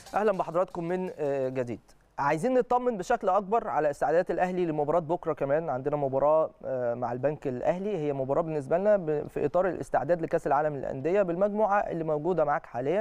اهلا بحضراتكم من جديد. عايزين نطمن بشكل اكبر على استعدادات الاهلي لمباراه بكره. كمان عندنا مباراه مع البنك الاهلي، هي مباراه بالنسبه لنا في اطار الاستعداد لكاس العالم للانديه بالمجموعه اللي موجوده معاك حاليا.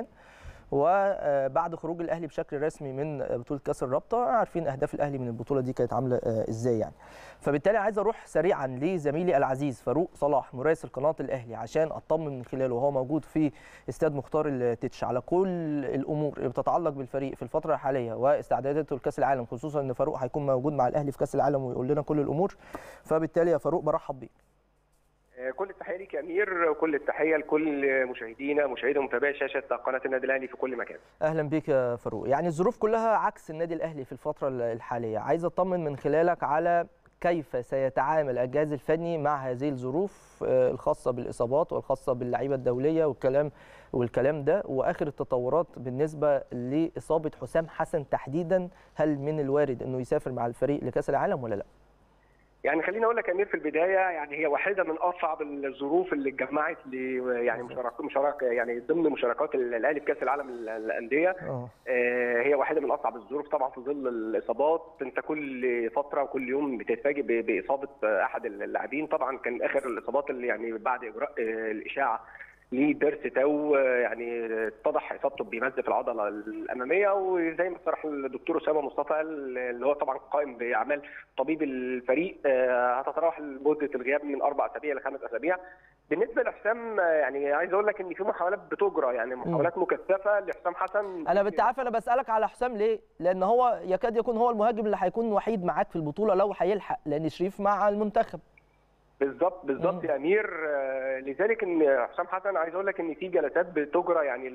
وبعد خروج الاهلي بشكل رسمي من بطوله كاس الرابطه، عارفين اهداف الاهلي من البطوله دي كانت عامله ازاي يعني. فبالتالي عايز اروح سريعا لزميلي العزيز فاروق صلاح مراسل قناه الاهلي عشان اطمن من خلاله وهو موجود في استاد مختار التتش على كل الامور اللي بتتعلق بالفريق في الفتره الحاليه واستعداداته لكاس العالم، خصوصا ان فاروق هيكون موجود مع الاهلي في كاس العالم ويقول لنا كل الامور. فبالتالي يا فاروق برحب بيك. كل التحيه ليك يا امير، كل التحيه لكل مشاهدي ومتابعي شاشه قناه النادي الاهلي في كل مكان. اهلا بيك يا فاروق. يعني الظروف كلها عكس النادي الاهلي في الفتره الحاليه، عايز اطمن من خلالك على كيف سيتعامل الجهاز الفني مع هذه الظروف الخاصه بالاصابات والخاصه باللعيبه الدوليه والكلام ده، واخر التطورات بالنسبه لاصابه حسام حسن تحديدا. هل من الوارد انه يسافر مع الفريق لكاس العالم ولا لا؟ يعني خليني اقول لك يا امير في البدايه، يعني هي واحده من اصعب الظروف اللي اتجمعت يعني مشاركه يعني ضمن مشاركات الاهلي في كاس العالم للانديه. هي واحده من اصعب الظروف طبعا في ظل الاصابات. انت كل فتره وكل يوم بتتفاجئ باصابه احد اللاعبين. طبعا كان اخر الاصابات اللي يعني بعد اجراء الاشاعه لضرس تو، يعني اتضح اصابته بمزق في العضله الاماميه، وزي ما صرح الدكتور اسامه مصطفى اللي هو طبعا قائم باعمال طبيب الفريق، هتتراوح مده الغياب من 4 اسابيع ل 5 اسابيع. بالنسبه لحسام، يعني عايز اقول لك ان في محاولات بتجرى، يعني محاولات مكثفه لحسام حسن. انت عارف انا بسالك على حسام ليه؟ لان هو يكاد يكون هو المهاجم اللي هيكون وحيد معاك في البطوله لو هيلحق، لان شريف مع المنتخب. بالظبط يا امير. لذلك ان حسام حسن عايز اقول لك ان في جلسات بتجرى يعني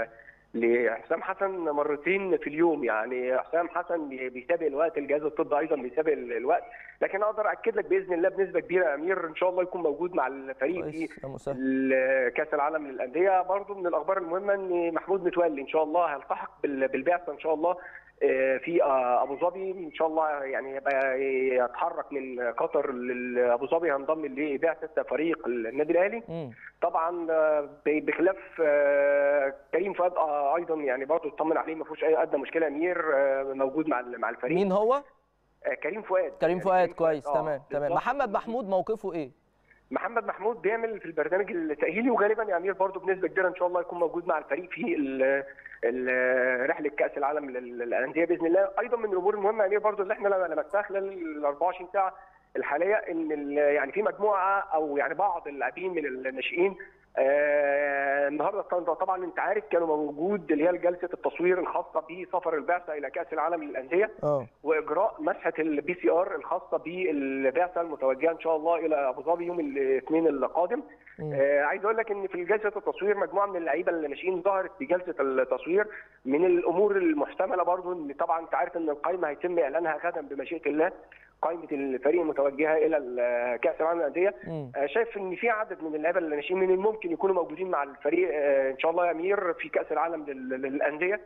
لحسام حسن مرتين في اليوم. يعني حسام حسن بيسابق الوقت، الجهاز الطبي ايضا بيسابق الوقت، لكن اقدر اكد لك باذن الله بنسبه كبيره يا امير ان شاء الله يكون موجود مع الفريق في كاس العالم للانديه. برضو من الاخبار المهمه ان محمود متولي ان شاء الله هيلتحق بالبعثه ان شاء الله في ابو ظبي ان شاء الله. يعني يتحرك من قطر لابوظبي، هينضم لبعثه فريق النادي الاهلي. طبعا بخلاف كريم فؤاد ايضا يعني برضه اطمن عليه، ما فيهوش اي ادنى مشكله يا امير، موجود مع الفريق. مين هو؟ كريم فؤاد. كريم فؤاد كويس. تمام. محمد محمود موقفه ايه؟ محمد محمود بيعمل في البرنامج التأهيلي، وغالبا يا امير برضه بنسبه كبيره ان شاء الله يكون موجود مع الفريق في رحله كاس العالم للانديه باذن الله. ايضا من الامور المهمه يا امير برضه اللي احنا لمسناها خلال ال 24 ساعه الحاليه، ان يعني في مجموعه او يعني بعض اللاعبين من الناشئين النهارده طبعا انت عارف كانوا موجود اللي هي جلسه التصوير الخاصه بسفر البعثه الى كاس العالم للانديه، واجراء مسحه البي سي ار الخاصه بالبعثه المتوجهه ان شاء الله الى ابو ظبي يوم الاثنين القادم. عايز اقول لك ان في جلسه التصوير مجموعه من اللعيبه الناشئين ظهرت في جلسه التصوير. من الامور المحتمله برضو ان طبعا انت عارف ان القائمه هيتم اعلانها غدا بمشيئه الله، قائمه الفريق المتوجهه الى كاس العالم للانديه. شايف ان في عدد من اللعيبه الناشئين من الممكن يكونوا موجودين مع الفريق ان شاء الله يا امير في كاس العالم للانديه.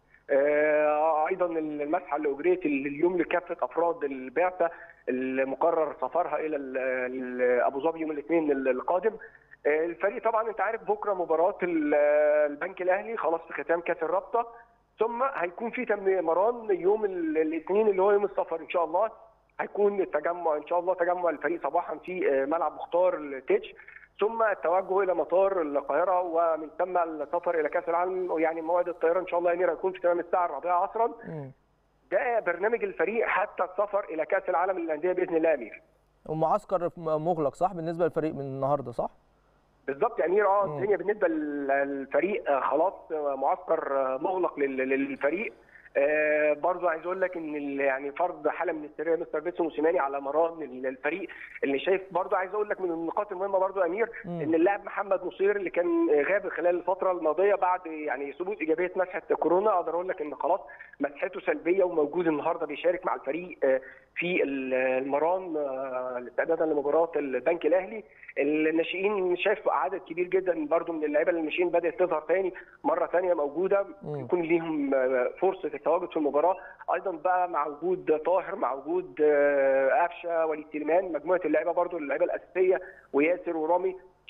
ايضا المسحه اللي اجريت اليوم لكافه افراد البعثه المقرر سفرها الى ابو ظبي يوم الاثنين القادم. الفريق طبعا انت عارف بكره مباراه البنك الاهلي خلاص في ختام كاس الرابطه، ثم هيكون في مران يوم الاثنين اللي هو يوم السفر ان شاء الله. هيكون التجمع ان شاء الله تجمع الفريق صباحا في ملعب مختار التتش، ثم التوجه الى مطار القاهره، ومن ثم السفر الى كاس العالم. يعني موعد الطيران ان شاء الله ينير هيكون في تمام الساعه 4 عصرا. ده برنامج الفريق حتى السفر الى كاس العالم للانديه باذن الله يا امير. ومعسكر مغلق صح بالنسبه للفريق من النهارده صح؟ بالظبط يا امير. الدنيا بالنسبه للفريق خلاص معسكر مغلق للفريق. برضه عايز اقول لك ان يعني فرض حاله من السريه مستر بيتسو موسيماني على مران الفريق اللي شايف. برضه عايز اقول لك من النقاط المهمه برضه يا امير ان اللاعب محمد نصير اللي كان غاب خلال الفتره الماضيه بعد يعني ثبوت ايجابيه مسحه كورونا، اقدر اقول لك ان خلاص مسحته سلبيه وموجود النهارده بيشارك مع الفريق في المران استعدادا لمباراه البنك الاهلي. الناشئين شايف عدد كبير جدا برضه من اللعيبه الناشئين بدات تظهر ثاني مره ثانيه موجوده، يكون ليهم فرصه التواجد في المباراه. ايضا بقى مع وجود طاهر، مع وجود قفشه، وليد سليمان، مجموعه اللعيبه برضو اللعيبه الاساسيه، وياسر ورامي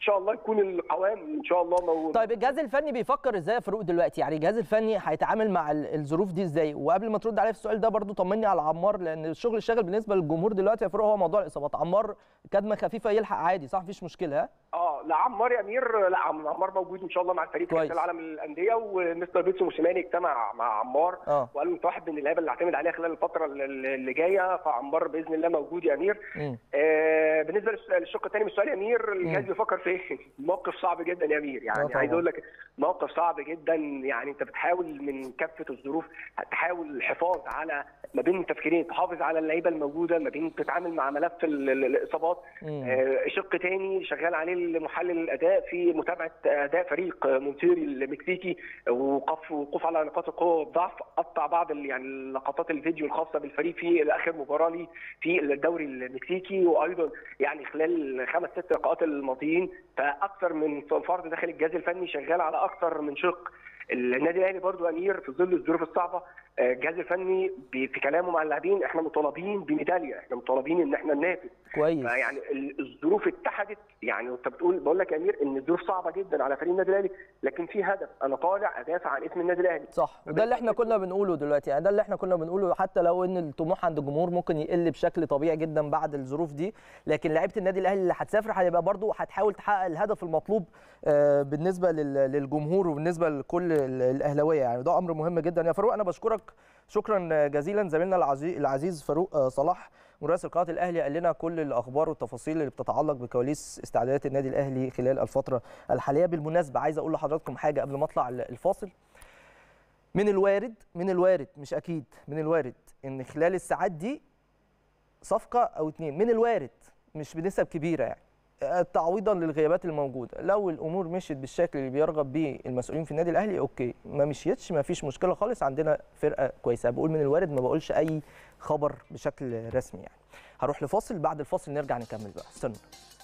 شاء الله يكون القوام ان شاء الله موجود. طيب الجهاز الفني بيفكر ازاي يا فاروق دلوقتي؟ يعني الجهاز الفني هيتعامل مع الظروف دي ازاي؟ وقبل ما ترد عليا في السؤال ده برضو طمني على عمار، لان الشغل الشاغل بالنسبه للجمهور دلوقتي يا فاروق هو موضوع الاصابات. عمار كدمه خفيفه يلحق عادي صح؟ مفيش مشكله؟ ها؟ لا عمار يا امير، لا عمار موجود ان شاء الله مع الفريق في كاس العالم للانديه، ومستر بيتسو موسيماني اجتمع مع عمار وقال له انت واحد من اللعيبه اللي هعتمد عليها خلال الفتره اللي جايه، فعمار باذن الله موجود يا امير. بالنسبه للشق الثاني من السؤال يا امير، الجهاز بيفكر في ايه؟ موقف صعب جدا يا امير، يعني عايز اقول لك موقف صعب جدا. يعني انت بتحاول من كافه الظروف تحاول الحفاظ على ما بين تفكيرين، تحافظ على اللعيبه الموجوده، ما بين تتعامل مع ملف الاصابات. شق ثاني شغال عليه محلل الاداء في متابعه اداء فريق مونتيري المكسيكي، ووقوف على نقاط القوه والضعف. قطع بعض يعني لقطات الفيديو الخاصه بالفريق في اخر مباراه ليه في الدوري المكسيكي، وايضا يعني خلال 5-6 لقاءات الماضيين. فاكثر من فرد داخل الجهاز الفني شغال على اكثر من شق. النادي الاهلي برضو امير في ظل الظروف الصعبه، الجهاز الفني في كلامه مع اللاعبين احنا مطالبين بميداليه، احنا مطالبين ان احنا ننافس كويس. يعني الظروف اتحدت، يعني انت بقول لك يا امير ان الظروف صعبه جدا على فريق النادي الاهلي، لكن في هدف، انا طالع ادافع عن اسم النادي الاهلي. صح، وده اللي احنا كنا بنقوله دلوقتي، يعني ده اللي احنا كنا بنقوله، حتى لو ان الطموح عند الجمهور ممكن يقل بشكل طبيعي جدا بعد الظروف دي، لكن لعيبه النادي الاهلي اللي هتسافر هيبقى برضو هتحاول تحقق الهدف المطلوب بالنسبه للجمهور وبالنسبه لكل الاهلاويه. يعني ده امر مهم جدا يا فاروق. انا بشكرك شكرا جزيلا زميلنا العزيز فاروق صلاح مراسل قناه الاهلي، قال لنا كل الاخبار والتفاصيل اللي بتتعلق بكواليس استعدادات النادي الاهلي خلال الفتره الحاليه. بالمناسبه عايز اقول لحضراتكم حاجه قبل ما اطلع الفاصل. من الوارد مش اكيد، من الوارد ان خلال الساعات دي صفقه او اتنين، من الوارد مش بنسب كبيره يعني، تعويضا للغيابات الموجوده. لو الامور مشيت بالشكل اللي بيرغب بيه المسؤولين في النادي الاهلي اوكي، ما مشيتش ما فيش مشكله خالص، عندنا فرقه كويسه. بقول من الوارد، ما بقولش اي خبر بشكل رسمي يعني. هروح لفاصل، بعد الفاصل نرجع نكمل بقى، استنوا.